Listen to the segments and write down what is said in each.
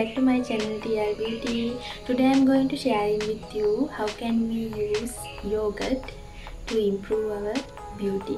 back to my channel TL Beauty. Today I am going to sharing with you how can we use yogurt to improve our beauty.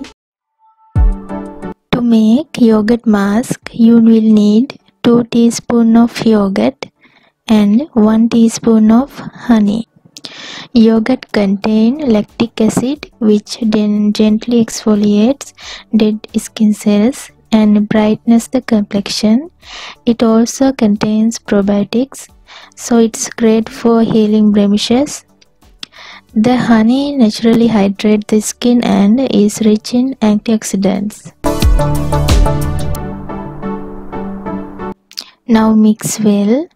To make yogurt mask, you will need 2 teaspoons of yogurt and 1 teaspoon of honey. Yogurt contains lactic acid, which then gently exfoliates dead skin cells and brightens the complexion. It also contains probiotics, so it's great for healing blemishes. The honey naturally hydrates the skin and is rich in antioxidants. Now mix well.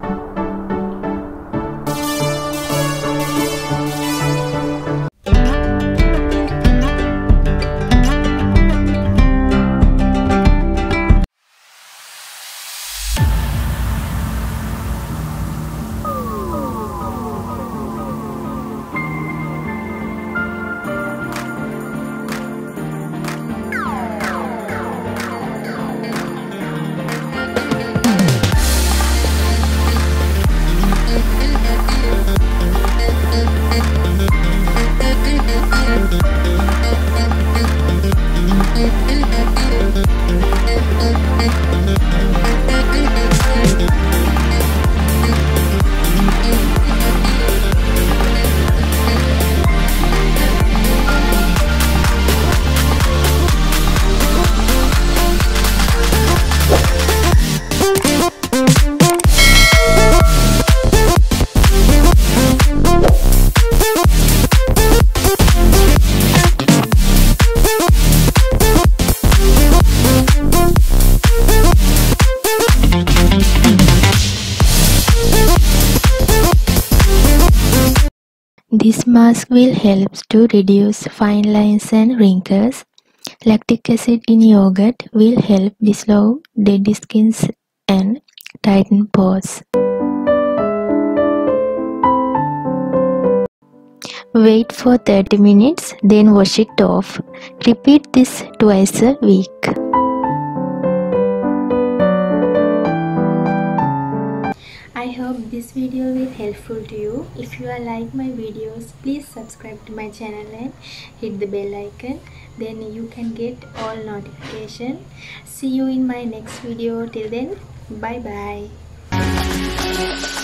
This mask will help to reduce fine lines and wrinkles. Lactic acid in yogurt will help dissolve dead skin and tighten pores. Wait for 30 minutes, then wash it off. Repeat this twice a week. I hope this video will helpful to you. If you are like my videos, please subscribe to my channel and hit the bell icon. Then you can get all notifications. See you in my next video. Till then, bye bye.